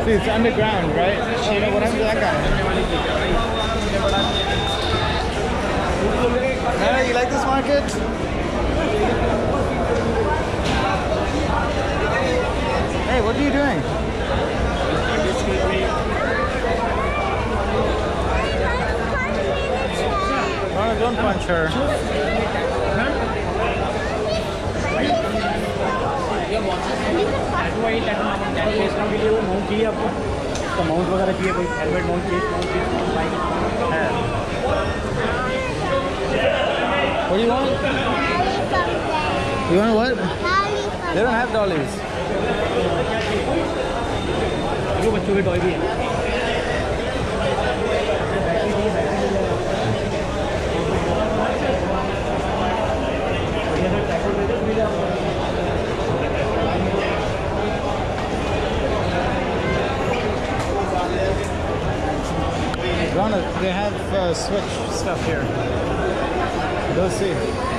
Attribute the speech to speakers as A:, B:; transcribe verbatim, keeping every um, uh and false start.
A: See, it's underground, right? Oh no, what happened to that guy? Nana, you like this market? Hey, what are you doing? No, don't punch her.
B: Mount वगैरह चाहिए कोई helmet mount चाहिए
A: What do you want? You want what? They don't have dollies.
B: जो बच्चों के toy भी है
A: They have uh, Switch stuff here. Go see.